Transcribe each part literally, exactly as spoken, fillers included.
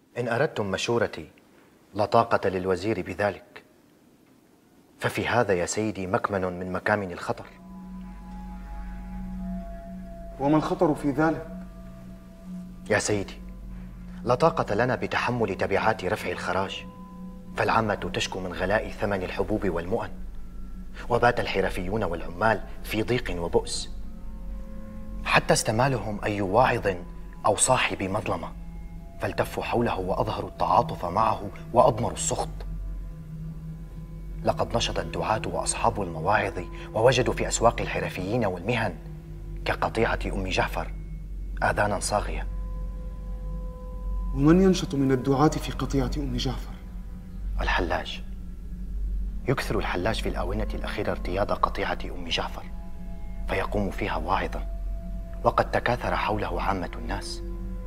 إن أردتم مشورتي لا طاقة للوزير بذلك، ففي هذا يا سيدي مكمن من مكامن الخطر. وما الخطر في ذلك؟ يا سيدي، لا طاقة لنا بتحمل تبعات رفع الخراج، فالعامة تشكو من غلاء ثمن الحبوب والمؤن، وبات الحرفيون والعمال في ضيق وبؤس، حتى استمالهم أي واعظ أو صاحب مظلمة فالتفوا حوله وأظهروا التعاطف معه وأضمروا السخط. لقد نشط الدعاة وأصحاب المواعظ ووجدوا في أسواق الحرفيين والمهن كقطيعة أم جعفر آذانا صاغية. ومن ينشط من الدعاة في قطيعة أم جعفر؟ الحلاج. يكثر الحلاج في الآونة الأخيرة ارتياض قطيعة أم جعفر، فيقوم فيها واعظا، وقد تكاثر حوله عامة الناس،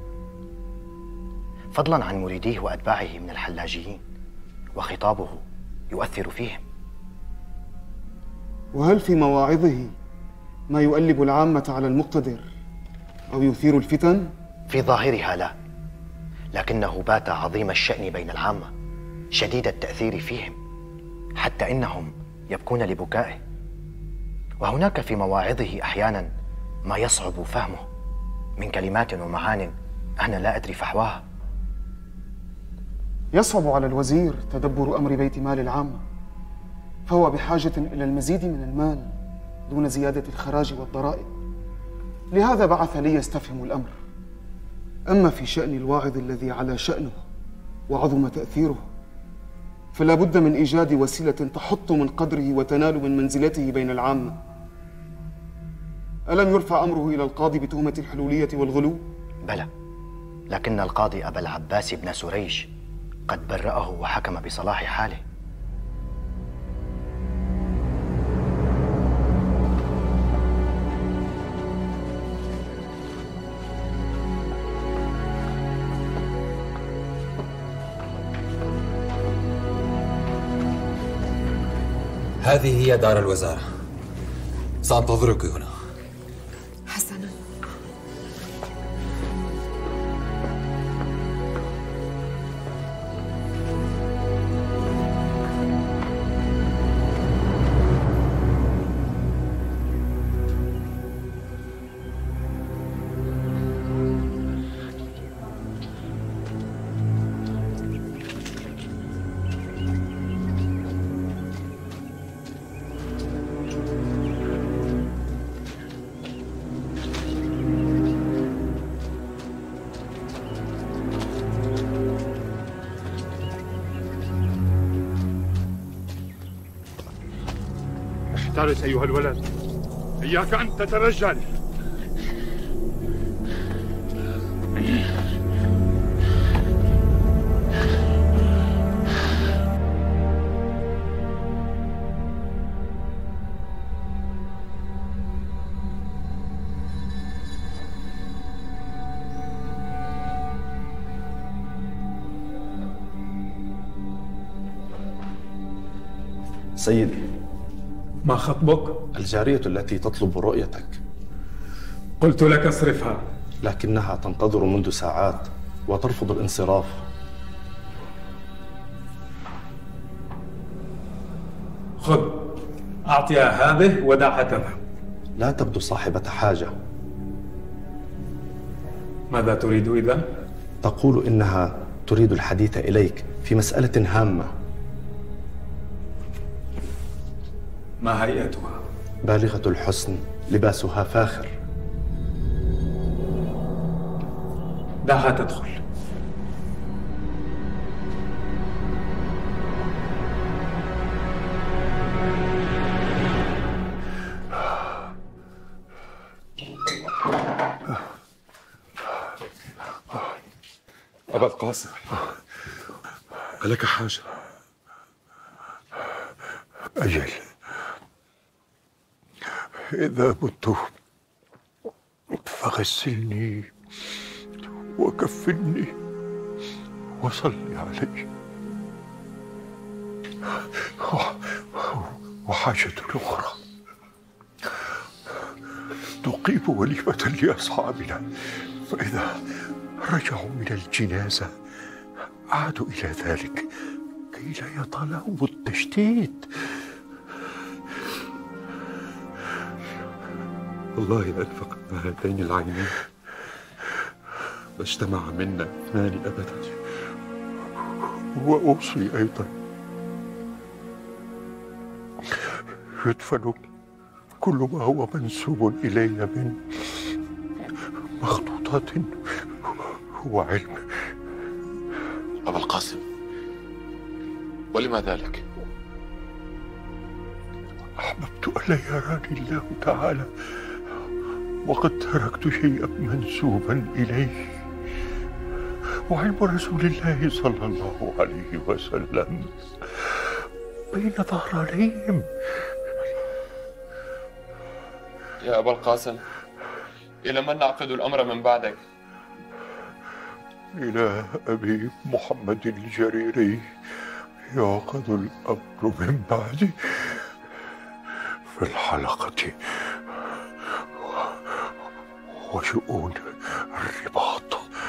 فضلا عن مريديه وأتباعه من الحلاجيين، وخطابه يؤثر فيهم. وهل في مواعظه ما يؤلب العامة على المقتدر أو يثير الفتن؟ في ظاهرها لا، لكنه بات عظيم الشأن بين العامة، شديد التأثير فيهم، حتى إنهم يبكون لبكائه. وهناك في مواعظه أحيانا ما يصعب فهمه من كلمات ومعان أنا لا أدري فحواها. يصعب على الوزير تدبر أمر بيت مال العامة، فهو بحاجة إلى المزيد من المال دون زيادة الخراج والضرائب، لهذا بعث لي يستفهم الأمر. أما في شأن الواعظ الذي على شأنه وعظم تأثيره، فلا بد من إيجاد وسيلة تحط من قدره وتنال من منزلته بين العامة. ألم يرفع أمره إلى القاضي بتهمة الحلولية والغلو؟ بلى، لكن القاضي أبا العباس بن سريج قد برأه وحكم بصلاح حاله. هذه هي دار الوزارة، سأنتظرك هنا. حسنا. احترس أيها الولد، إياك أن تترجل. سيدي، ما خطبك؟ الجارية التي تطلب رؤيتك. قلت لك اصرفها. لكنها تنتظر منذ ساعات وترفض الانصراف. خذ، أعطيها هذه ودعها تذهب. لا تبدو صاحبة حاجة. ماذا تريد إذا؟ تقول إنها تريد الحديث إليك في مسألة هامة. ما هيئتها؟ بالغة الحسن، لباسها فاخر. دعها تدخل. أبا القاسم، ألك حاجة؟ أجل، إذا مت فغسلني وكفني وصل علي. وحاجة أخرى، نقيم وليمة لأصحابنا، فإذا رجعوا من الجنازة عادوا إلى ذلك كي لا يطالهم التشتيت. والله لأنفق هاتين العينين ما اجتمع منا اثنان أبدا. وأوصي أيضا يدفن كل ما هو منسوب إلي من مخطوطات وعلم. أبا القاسم، ولما ذلك؟ أحببت ألا يراني الله تعالى وقد تركت شيئا منسوبا إليه، وعلم رسول الله صلى الله عليه وسلم بين ظهرانيهم. يا أبا القاسم، إلى من نعقد الأمر من بعدك؟ إلى أبي محمد الجريري يعقد الأمر من بعدي في الحلقة وشؤون الرباط.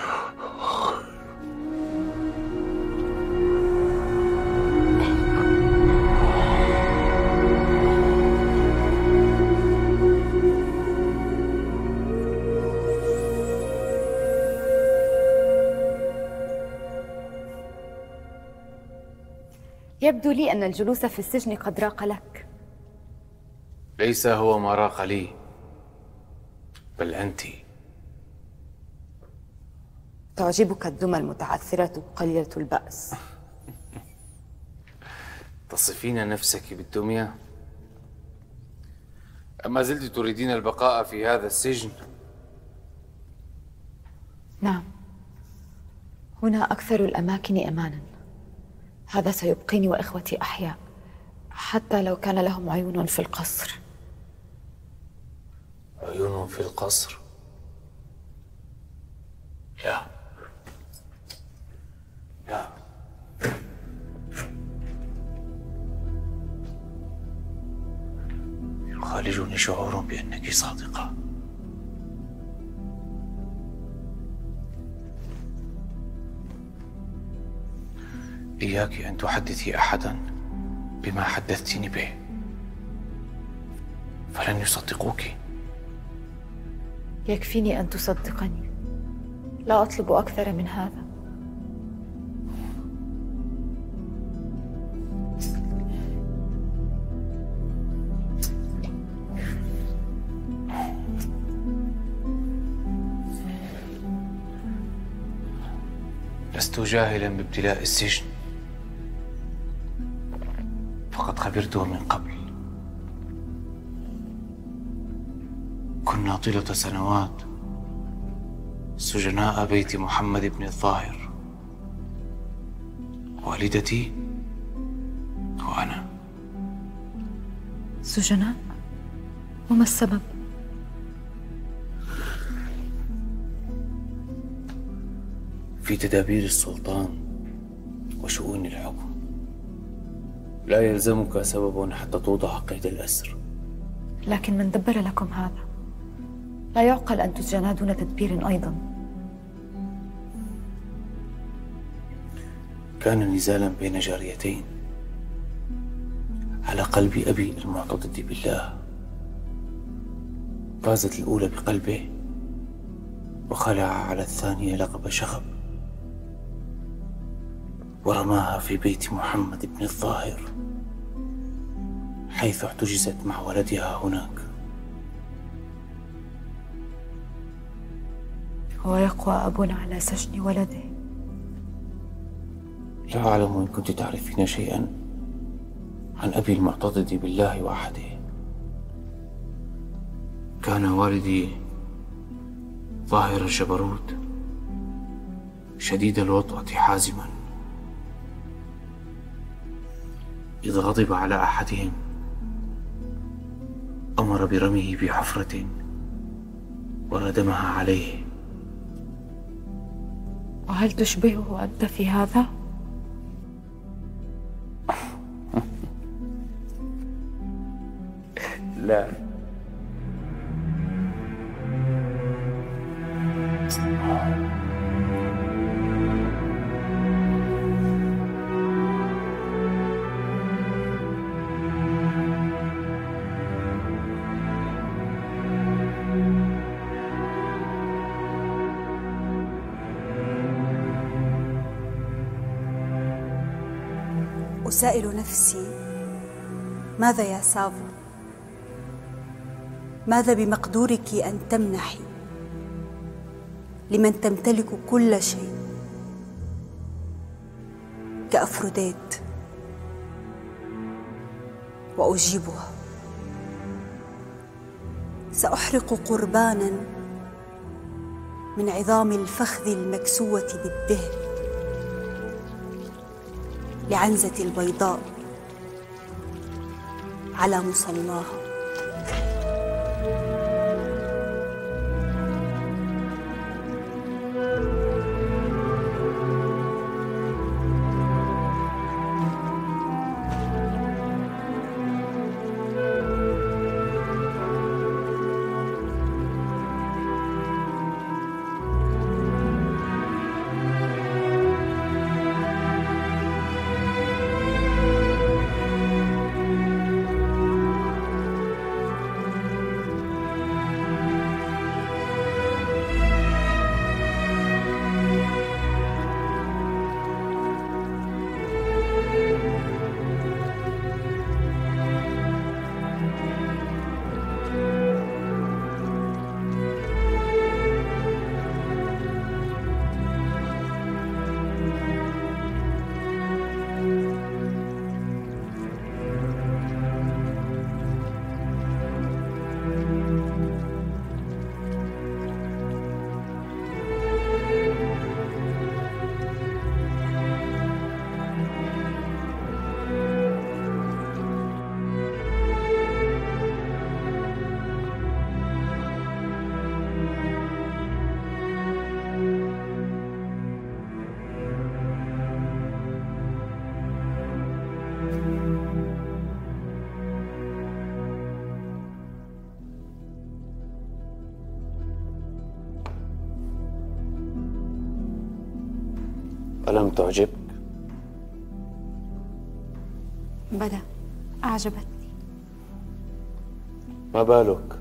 يبدو لي أن الجلوس في السجن قد راق لك. ليس هو ما راق لي، بل أنت. تعجبك الدمى المتعثرة قليلة البأس. تصفين نفسك بالدمية؟ أما زلت تريدين البقاء في هذا السجن؟ نعم، هنا أكثر الأماكن أمانا. هذا سيبقيني وإخوتي أحياء، حتى لو كان لهم عيون في القصر. عيون في القصر؟ لا لا، يخالجني شعور بأنك صادقة. إياك أن تحدثي أحدا بما حدثتني به، فلن يصدقوك. يكفيني أن تصدقني، لا أطلب أكثر من هذا. لست جاهلا بابتلاء السجن، فقد خبرته من قبل. كنا طيلة سنوات سجناء بيت محمد بن الظاهر، والدتي وأنا. سجناء؟ وما السبب؟ في تدابير السلطان وشؤون الحكم لا يلزمك سبب حتى توضع قيد الأسر. لكن من دبر لكم هذا؟ لا يعقل أن تسجنا دون تدبير أيضا. كان نزالا بين جاريتين على قلب أبي المعتضد بالله. فازت الأولى بقلبه وخلع على الثانية لقب شغب، ورماها في بيت محمد بن الظاهر حيث احتجزت مع ولدها هناك. هو يقوى أبونا على سجن ولده؟ لا أعلم إن كنت تعرفين شيئا عن أبي المعتضد بالله وحده. كان والدي ظاهر الجبروت، شديد الوطأة حازما. إذا غضب على أحدهم أمر برميه بحفرة وردمها عليه. وهل تشبهه أنت في هذا؟ لا. أسائل نفسي: ماذا يا سافو؟ ماذا بمقدورك أن تمنحي لمن تمتلك كل شيء كأفروديت؟ وأجيبها: سأحرق قربانا من عظام الفخذ المكسوة بالدهن لعنزة البيضاء على مصلاها. ألم تعجبك؟ بلى، أعجبتني. ما بالك؟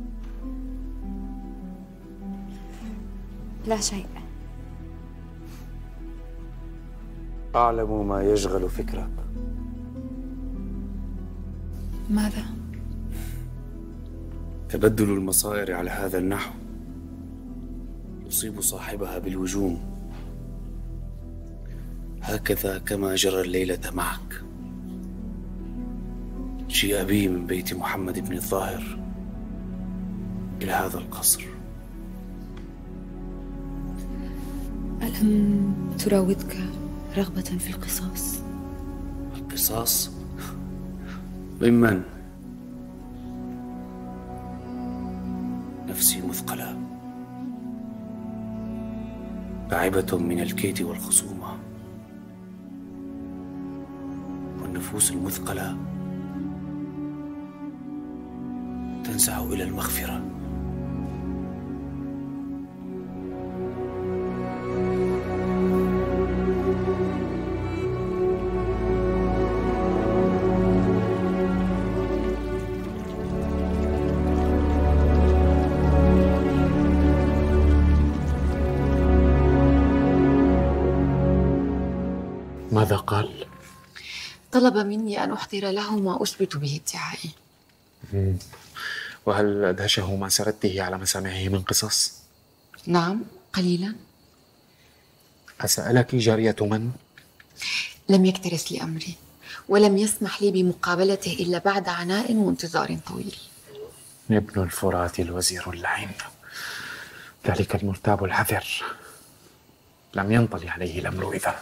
لا شيء. أعلم ما يشغل فكرك. ماذا؟ تبدل المصائر على هذا النحو يصيب صاحبها بالوجوم، هكذا كما جرى الليلة معك. جيء بي من بيت محمد بن الظاهر إلى هذا القصر. ألم تراودك رغبة في القصاص؟ القصاص؟ ممن؟ نفسي مثقلة، تعبة من الكيد والخصومة، والنفوس المثقلة تنزع إلى المغفرة. ماذا قال؟ طلب مني أن أحضر له ما أثبت به ادعائي. وهل أدهشه ما سردته على مسامعه من قصص؟ نعم، قليلا. أسألك جارية من؟ لم يكترث لي أمري، ولم يسمح لي بمقابلته إلا بعد عناء وانتظار طويل. ابن الفرات الوزير اللعين، ذلك المرتاب الحذر، لم ينطلي عليه الأمر إذا.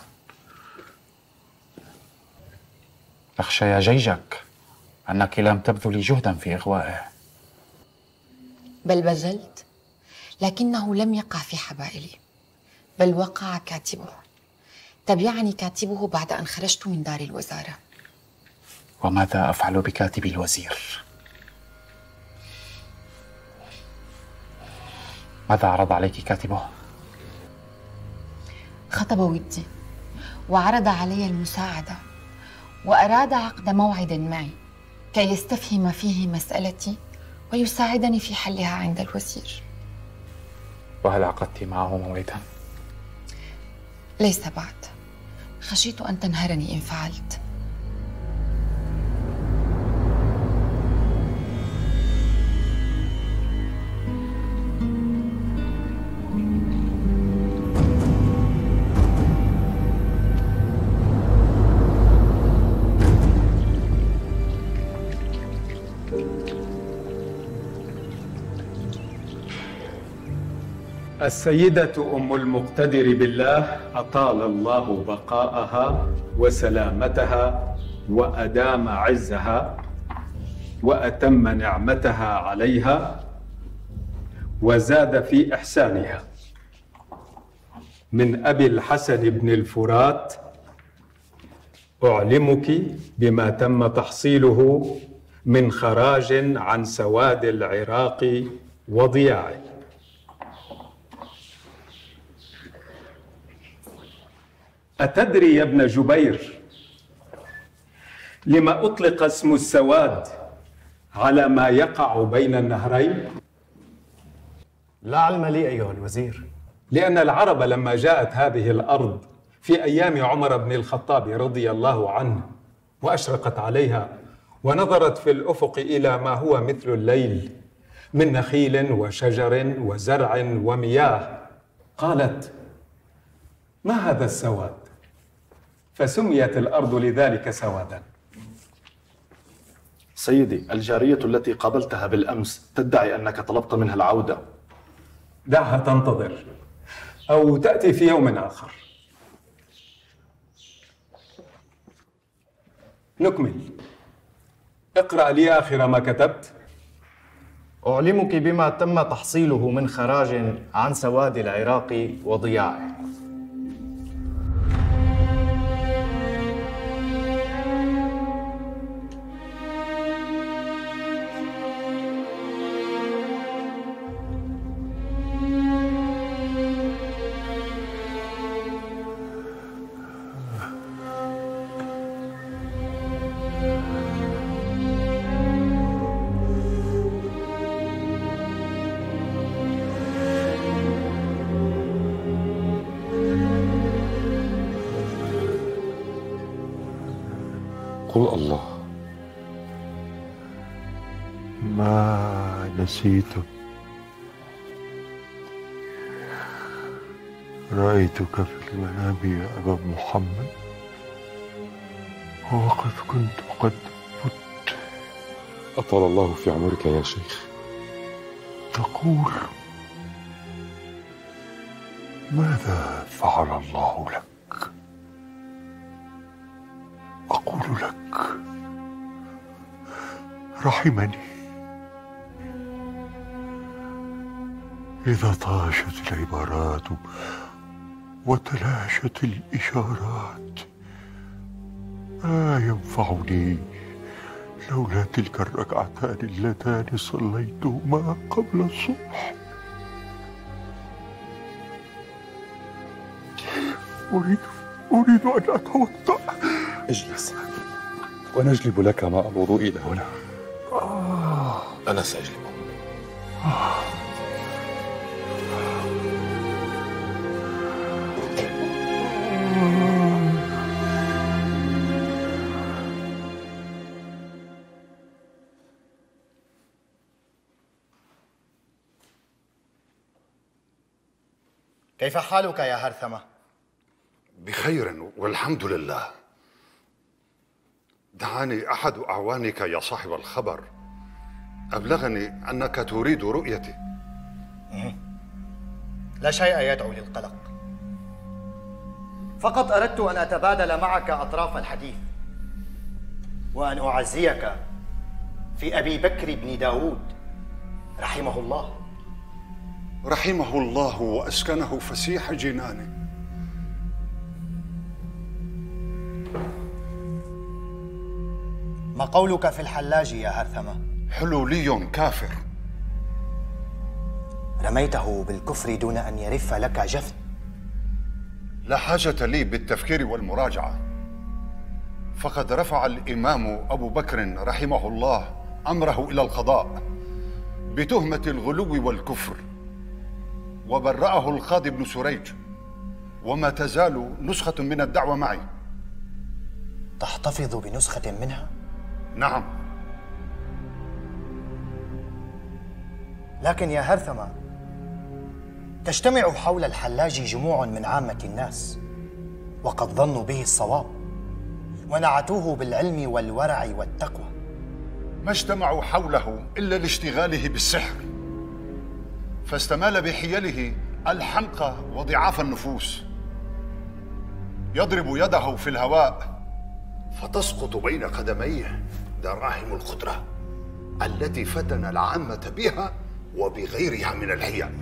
أخشى يا جيجك أنك لم تبذلي جهدا في إغوائه. بل بذلت، لكنه لم يقع في حبائلي، بل وقع كاتبه. تبعني كاتبه بعد أن خرجت من دار الوزارة. وماذا أفعل بكاتب الوزير؟ ماذا عرض عليك كاتبه؟ خطب ودي وعرض علي المساعدة، وأراد عقد موعد معي كي يستفهم فيه مسألتي ويساعدني في حلها عند الوزير. وهل عقدت معه موعدا؟ ليس بعد، خشيت أن تنهرني إن فعلت. السيدة أم المقتدر بالله أطال الله بقاءها وسلامتها وأدام عزها وأتم نعمتها عليها وزاد في إحسانها، من أبي الحسن بن الفرات أعلمك بما تم تحصيله من خراج عن سواد العراق وضياعه. أتدري يا ابن جبير لما أطلق اسم السواد على ما يقع بين النهرين؟ لا علم لي أيها الوزير. لأن العرب لما جاءت هذه الأرض في أيام عمر بن الخطاب رضي الله عنه وأشرقت عليها ونظرت في الأفق إلى ما هو مثل الليل من نخيل وشجر وزرع ومياه، قالت: ما هذا السواد؟ فسميت الأرض لذلك سوادا. سيدي، الجارية التي قابلتها بالأمس تدعي أنك طلبت منها العودة. دعها تنتظر أو تأتي في يوم آخر. نكمل. اقرأ لي آخر ما كتبت. أعلمك بما تم تحصيله من خراج عن سواد العراق وضياعه. قل الله ما نسيت رأيتك في المنام يا أبا محمد وقد كنت قد مت. أطال الله في عمرك يا شيخ. تقول ماذا فعل الله لك؟ أقول لك رحمني. إذا طاشت العبارات وتلاشت الإشارات ما ينفعني لولا تلك الركعتان اللتان صليتهما قبل الصبح. أريد أريد أن أتوضأ. اجلس ونجلب لك ماء الوضوء إلى هنا. آه. أنا سأجلبه. آه. كيف حالك يا هرثمة؟ بخير والحمد لله. دعاني أحد أعوانك يا صاحب الخبر، أبلغني أنك تريد رؤيتي. لا شيء يدعو للقلق، فقط أردت أن أتبادل معك أطراف الحديث وأن أعزيك في أبي بكر بن داود رحمه الله. رحمه الله وأسكنه فسيح جنانه. ما قولك في الحلاج يا هرثمة؟ حلولي كافر. رميته بالكفر دون أن يرف لك جفن. لا حاجة لي بالتفكير والمراجعة، فقد رفع الإمام أبو بكر رحمه الله أمره إلى القضاء بتهمة الغلو والكفر، وبرأه القاضي بن سريج، وما تزال نسخة من الدعوة معي. تحتفظ بنسخة منها؟ نعم. لكن يا هرثمة، تجتمع حول الحلاج جموع من عامة الناس وقد ظنوا به الصواب ونعتوه بالعلم والورع والتقوى. ما اجتمعوا حوله إلا لاشتغاله بالسحر، فاستمال بحيله الحمقى وضعاف النفوس، يضرب يده في الهواء فتسقط بين قدميه دراهم القدرة التي فتن العامة بها وبغيرها من الحيل،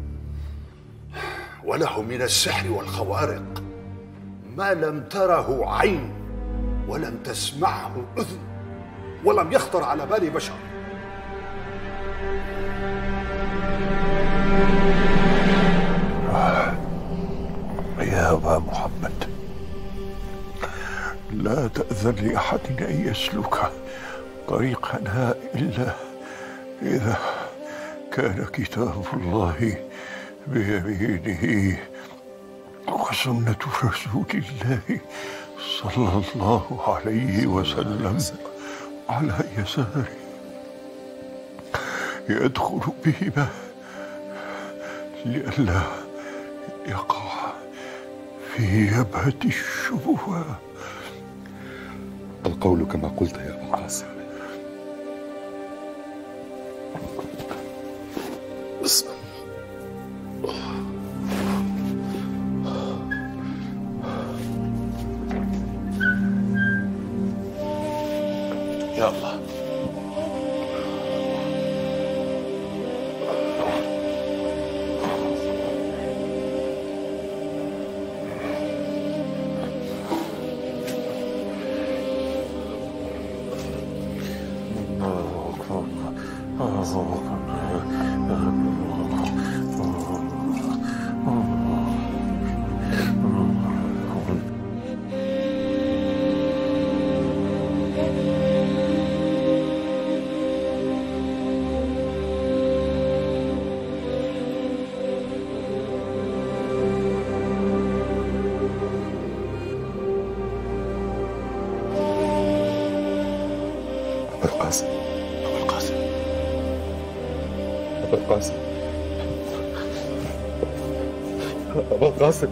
وله من السحر والخوارق ما لم تره عين ولم تسمعه أذن ولم يخطر على بال بشر. يا أبا محمد، لا تأذن لأحد أن يسلك طريقنا إلا إذا كان كتاب الله بيمينه وسنة رسول الله صلى الله عليه وسلم على يساره، يدخل بهما لئلا يقع في يبهة الشبهة. القول كما قلت يا أبا القاسم. بسم يا الله. أبا القاسم، أبا القاسم، أبا القاسم، أبا القاسم.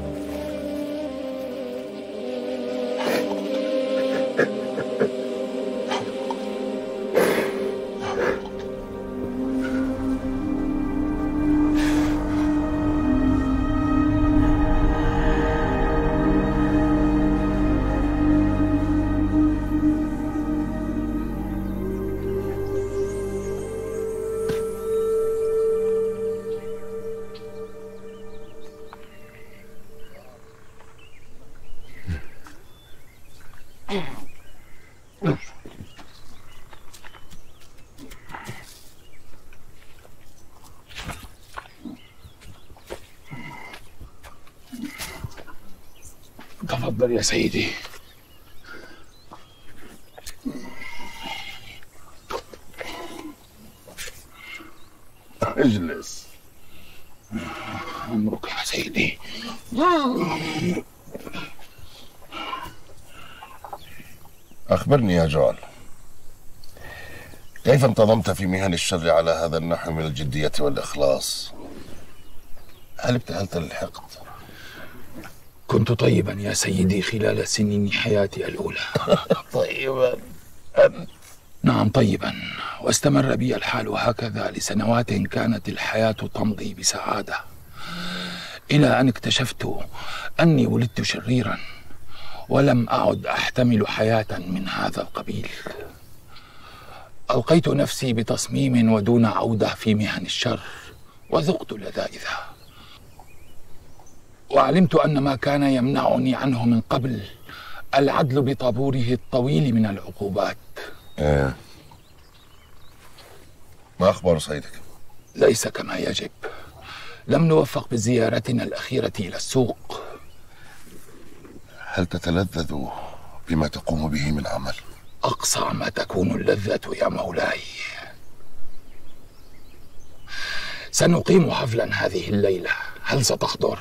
تفضل يا سيدي. اجلس. أمرك يا سيدي. أخبرني يا جوال، كيف انتظمت في مهن الشر على هذا النحو من الجدية والإخلاص؟ هل ابتهلت للحقد؟ كنت طيبا يا سيدي خلال سنين حياتي الأولى. طيبا أنت؟ نعم طيبا، واستمر بي الحال هكذا لسنوات كانت الحياة تمضي بسعادة، إلى أن اكتشفت أني ولدت شريرا ولم أعد أحتمل حياة من هذا القبيل. ألقيت نفسي بتصميم ودون عودة في مهن الشر وذقت لذائذها، وعلمت أن ما كان يمنعني عنه من قبل العدل بطابوره الطويل من العقوبات. إيه. ما أخبار سيدك؟ ليس كما يجب. لم نوفق بزيارتنا الأخيرة إلى السوق. هل تتلذذ بما تقوم به من عمل؟ أقصى ما تكون اللذة يا مولاي. سنقيم حفلا هذه الليلة، هل ستحضر؟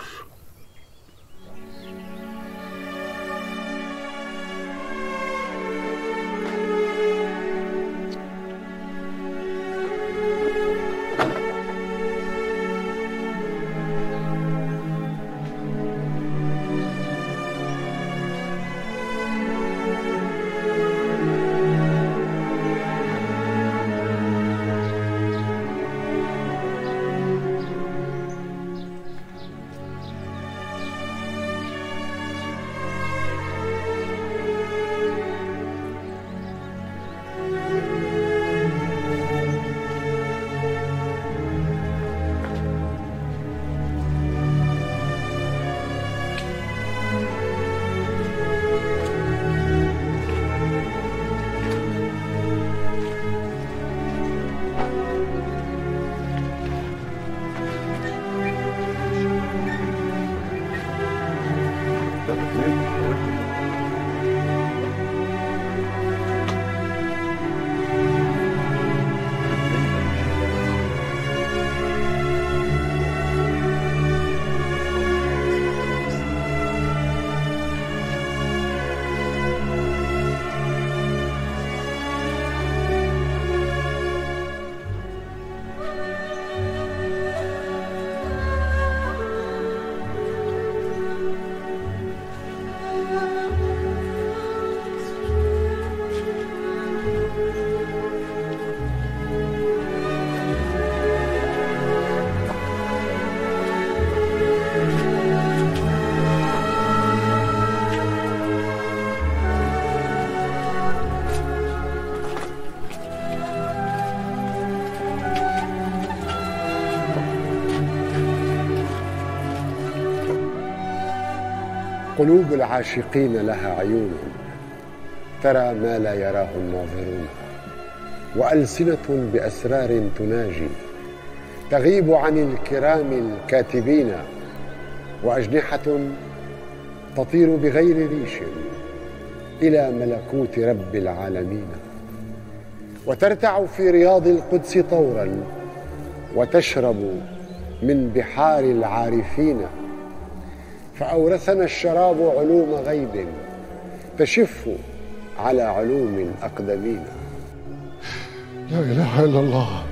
قلوب العاشقين لها عيون ترى ما لا يراه الناظرون، وألسنة بأسرار تناجي تغيب عن الكرام الكاتبين، وأجنحة تطير بغير ريش إلى ملكوت رب العالمين، وترتع في رياض القدس طورا وتشرب من بحار العارفين، فأورثنا الشراب علوم غيب تشف على علوم الأقدمين. لا إله إلا الله،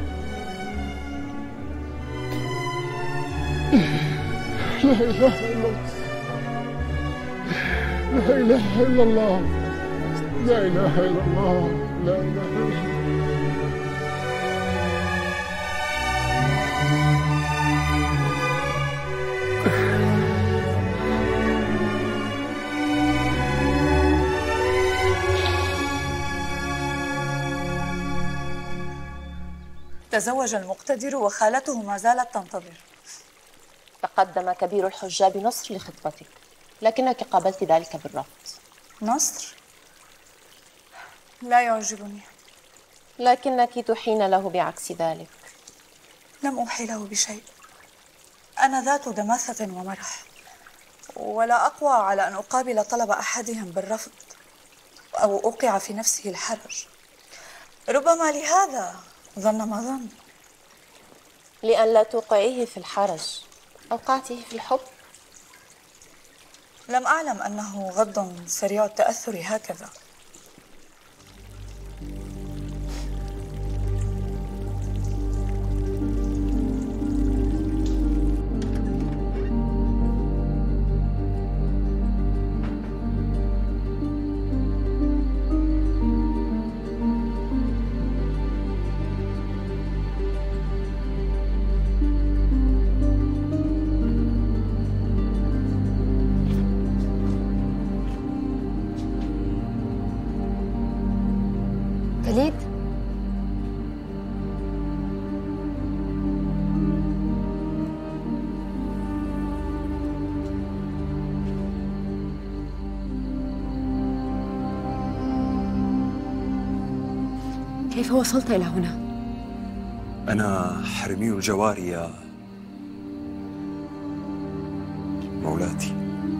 لا إله إلا الله، لا إله إلا الله، لا إله إلا الله، لا إله إلا الله. تزوج المقتدر وخالته ما زالت تنتظر. تقدم كبير الحجاب نصر لخطبتك، لكنك قابلت ذلك بالرفض. نصر؟ لا يعجبني. لكنك تحين له بعكس ذلك. لم أوحي له بشيء، أنا ذات دماثة ومرح، ولا أقوى على أن أقابل طلب أحدهم بالرفض أو أوقع في نفسه الحرج. ربما لهذا ظن ما ظن. لأن لا توقعيه في الحرج أوقعته في الحب. لم أعلم أنه غض سريع التأثر هكذا. وليد، كيف وصلت إلى هنا؟ أنا حرمي الجواري يا مولاتي.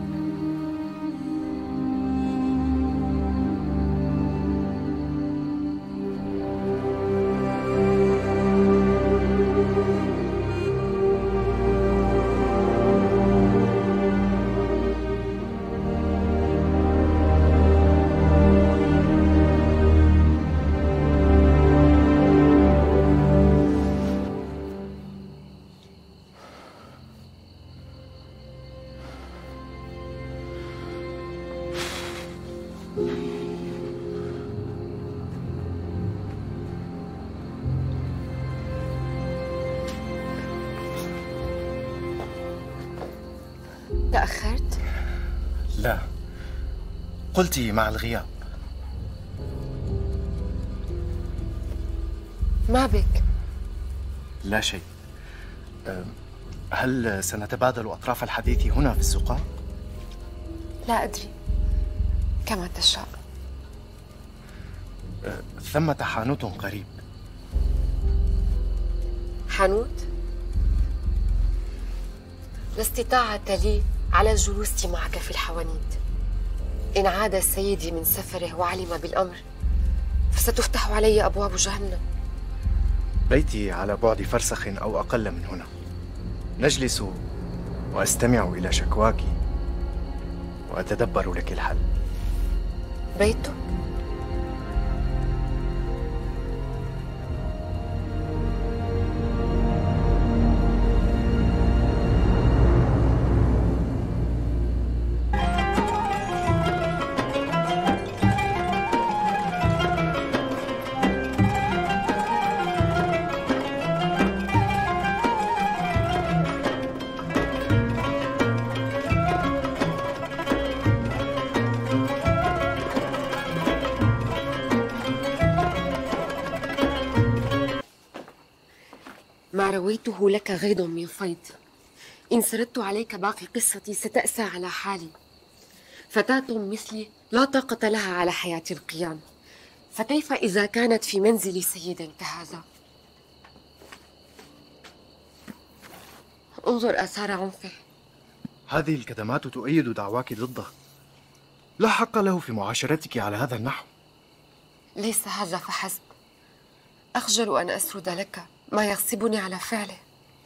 تأخرت؟ لا، قلت مع الغياب. ما بك؟ لا شيء. هل سنتبادل أطراف الحديث هنا في الزقاق؟ لا أدري، كما تشاء. ثمة حانوت قريب. حانوت؟ لا استطاعة لي على الجلوس معك في الحوانيت. إن عاد سيدي من سفره وعلم بالأمر فستفتح علي أبواب جهنم. بيتي على بعد فرسخ أو أقل من هنا. نجلس وأستمع إلى شكواك وأتدبر لك الحل. بيتك؟ ما رويته لك غيض من فيض. إن سردت عليك باقي قصتي ستأسى على حالي. فتاة مثلي لا طاقة لها على حياة القيام، فكيف إذا كانت في منزل سيد كهذا؟ انظر آثار عنفه. هذه الكدمات تؤيد دعواك ضده. لا حق له في معاشرتك على هذا النحو. ليس هذا فحسب، أخجل أن أسرد لك ما يغصبني على فعله.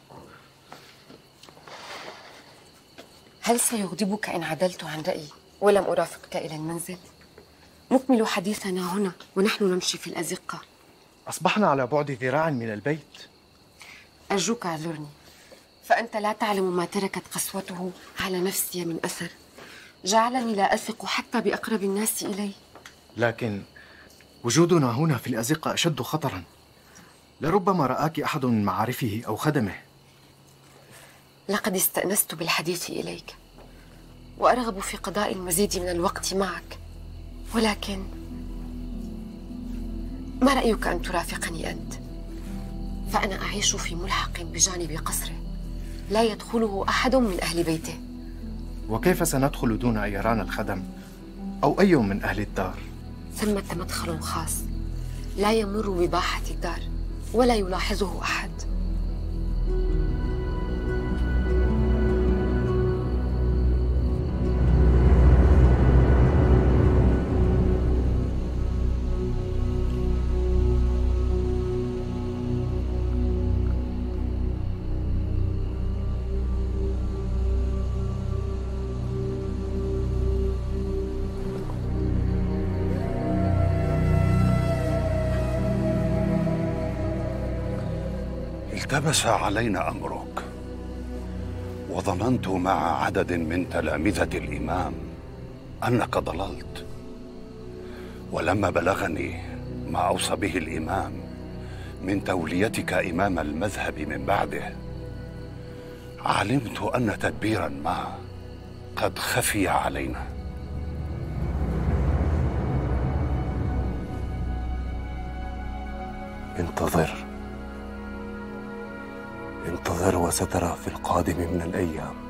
هل سيغضبك إن عدلت عن رأيي ولم أرافقك إلى المنزل؟ نكمل حديثنا هنا ونحن نمشي في الأزقة. أصبحنا على بعد ذراع من البيت. أرجوك اعذرني، فأنت لا تعلم ما تركت قسوته على نفسي من أثر جعلني لا أثق حتى بأقرب الناس إلي. لكن وجودنا هنا في الأزقة أشد خطراً. لربما رآك أحد من معارفه أو خدمه. لقد استأنست بالحديث إليك وأرغب في قضاء المزيد من الوقت معك، ولكن ما رأيك أن ترافقني أنت؟ فأنا أعيش في ملحق بجانب قصره لا يدخله أحد من أهل بيته. وكيف سندخل دون أيران الخدم أو أي من أهل الدار؟ ثمة مدخل خاص لا يمر بباحة الدار ولا يلاحظه أحد. التبس علينا أمرك، وظننت مع عدد من تلامذة الإمام أنك ضللت، ولما بلغني ما أوصى به الإمام من توليتك إمام المذهب من بعده علمت أن تدبيرا ما قد خفي علينا. انتظر انتظر وسترى في القادم من الأيام